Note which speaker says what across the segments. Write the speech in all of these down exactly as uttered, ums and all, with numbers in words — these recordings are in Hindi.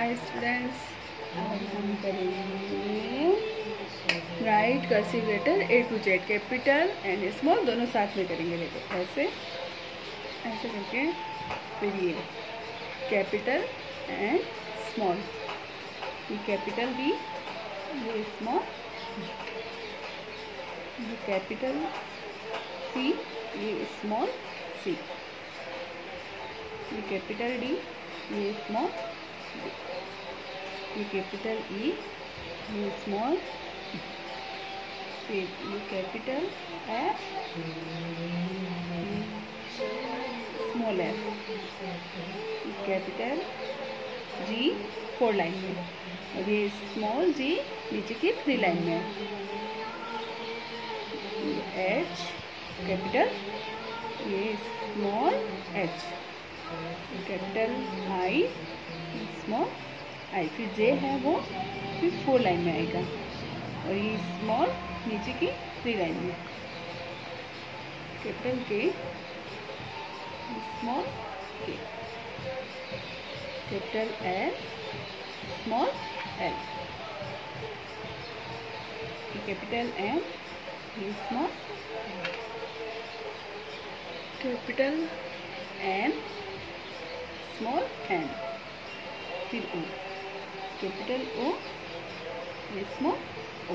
Speaker 1: हाय स्टूडेंट्स, आज हम करेंगे write cursive letter A to Z, capital and small दोनों साथ में करेंगे। देखो ऐसे ऐसे करके, फिर ये कैपिटल एंड स्मॉल, ये कैपिटल बी, ये स्मॉल, ये कैपिटल सी, ये स्मॉल सी, ये कैपिटल डी, ये स्मॉल डी, ये कैपिटल ई, ये स्मॉल, फिर ये capital F, small F, capital G four line में, और ये स्मॉल जी नीचे की थ्री लाइन में, एच कैपिटल, ये small H, capital I, small I, फिर जे है वो फिर फोर लाइन में आएगा, और ये स्मॉल नीचे की थ्री लाइन में, capital K, small K, capital L, small L, capital M, ये small, capital N, small N, फिर ओ, कैपिटल ओ, ये स्मॉल ओ,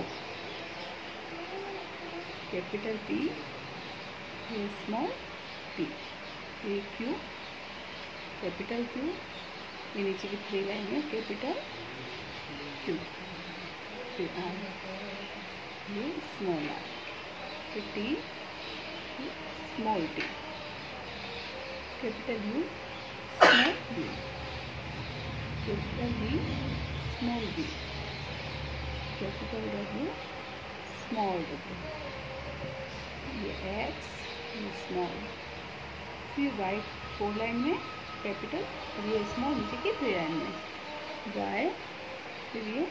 Speaker 1: कैपिटल पी, ये स्मॉल पी, ये क्यू, कैपिटल क्यू, ये नीचे की थ्री लाइन में, कैपिटल क्यू, फिर आर, ये स्मॉल आर, फिर टी, ये small T, capital U, small U, capital B, small B, capital W, small W, ये एक्स, ये स्मॉल, फिर वाई फोर लाइन में कैपिटल, और ये स्मॉल नीचे की थ्री लाइन में, वाई, फिर ये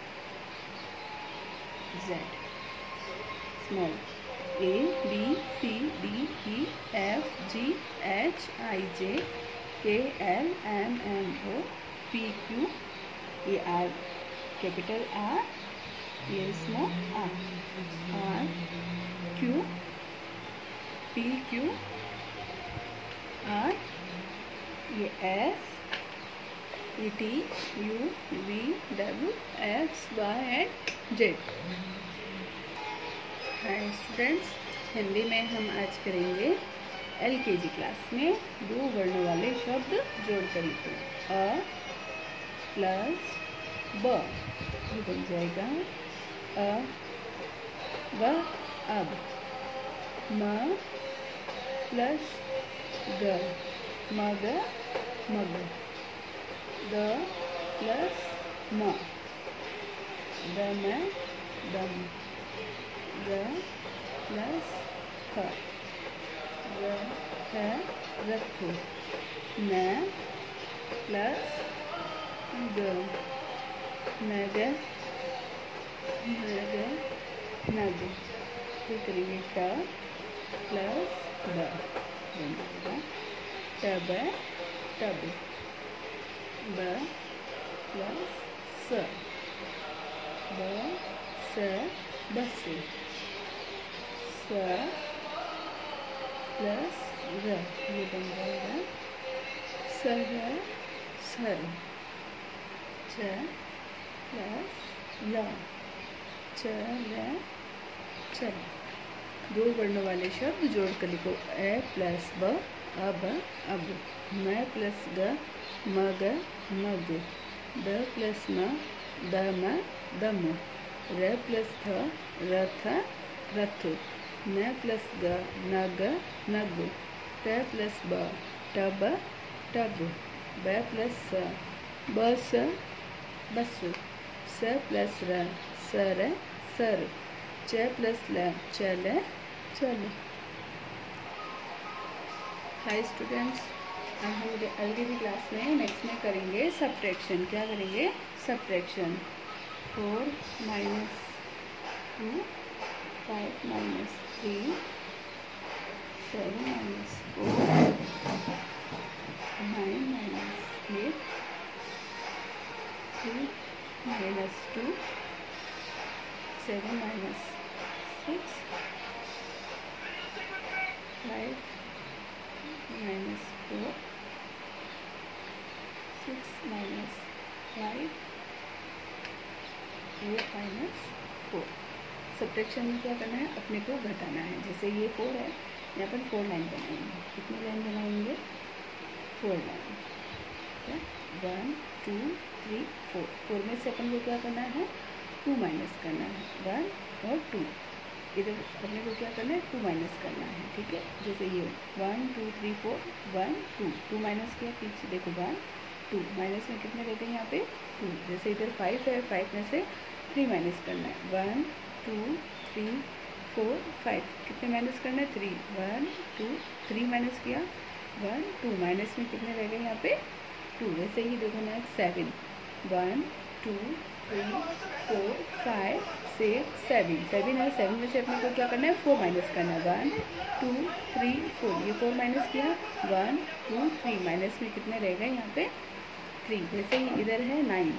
Speaker 1: Z, small, A B C D E F G H I J K L M N O P Q, ये आर, कैपिटल आर, ये small R, R Q, P Q, R, ये एस, ये T, U, V, W, X, Y and Z. Hi students, Hindi में हम आज करेंगे एल के जी क्लास में दो वर्णों वाले शब्द जोड़कर लिखो। अ प्लस ब, ये बन जाएगा अ ब अब। म प्लस ग, मग मग। द प्लस म, दम दम। ग प्लस ख, र ख रथ। न प्लस ग, नग नग नग। फिर करेंगे ट प्लस ब, टब टब। ब प्लस स, ब स बस। स प्लस र, ये बन जाएगा सर सर। च प्लस ल, च ल चल। दो वर्णों वाले शब्द जोड़कर लिखो। ए प्लस ब अब अब। म प्लस ग मग मग। द प्लस म दम दम। र प्लस थ रथ रथ। न प्लस ग नग नग। ट प्लस ब टब टब। ब प्लस स बस बस। स प्लस र सर सर। च प्लस ल चल चल। हाय स्टूडेंट्स, अब हम एल के जी क्लास में नेक्स्ट में करेंगे सब्ट्रैक्शन। क्या करेंगे? Subtraction. Four minus two, five minus three, seven minus four, nine minus eight, three minus two, seven minus six, five minus four, six minus five, eight minus four. Subtraction में क्या करना है, अपने को घटाना है। जैसे ये फोर है, यहाँ पर फोर लाइन बनाएंगे। कितनी लाइन बनाएंगे, four line. One two three four, four में से अपन को क्या करना है, टू माइनस करना है, वन और टू। इधर अपने को क्या करना है, टू माइनस करना है, ठीक है। जैसे ये one two three four, one two, two minus किया, पीछे देखो वन टू, माइनस में कितने रहते हैं यहाँ पे, टू। जैसे इधर फाइव है, फाइव में से थ्री माइनस करना है, one two three four five, कितने माइनस करना है, three, one two, three minus किया, वन टू, माइनस में कितने रह गए यहाँ पे, टू। वैसे ही देखो ना, seven, one two three four five six seven, seven है, सेवन में से अपने को क्या करना है, फोर माइनस करना है, वन टू थ्री फोर, ये फोर माइनस किया, वन टू थ्री, माइनस में कितने रह गए यहाँ पे, थ्री। जैसे ही इधर है nine,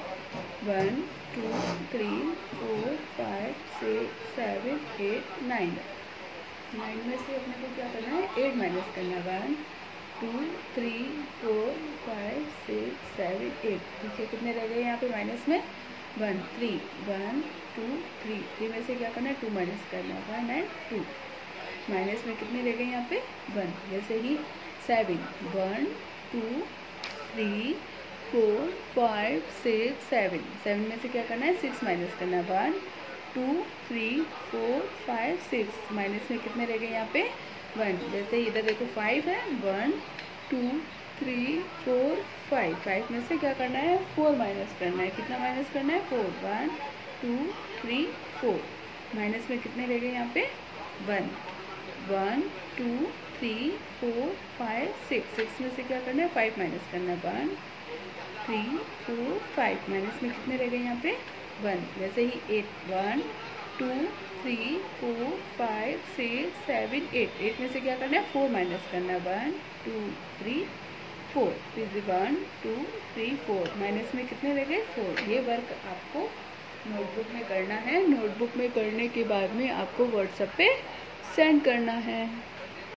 Speaker 1: one two three four five six seven eight nine, nine में से अपने को क्या करना है, एट माइनस करना है, one two three four five six seven eight, देखिए कितने रह गए यहाँ पे माइनस में, one, three, one two three, three में से क्या करना है, टू माइनस करना है, वन एंड टू, माइनस में कितने रह गए यहाँ पे, वन। जैसे ही seven, one two three four five six seven, seven में से क्या करना है, सिक्स माइनस करना है, one two three four five six, minus में कितने रह गए यहाँ पे, वन। जैसे इधर देखो फाइव है, one two three four five, five में से क्या करना है, फोर माइनस करना है, कितना माइनस करना है, four, one two three four, minus में कितने रह गए यहाँ पे, one, one two three four five six, six में से क्या करना है, फाइव माइनस करना है, one three four five, minus में कितने रह गए यहाँ पे, वन। जैसे ही eight, one two three four five six seven eight, eight में से क्या करना है, फोर माइनस करना है, वन टू थ्री फोर, फिर one two three four, minus में कितने रह गए, फोर। ये वर्क आपको नोटबुक में करना है। नोटबुक में करने के बाद में आपको व्हाट्सएप पे सेंड करना है।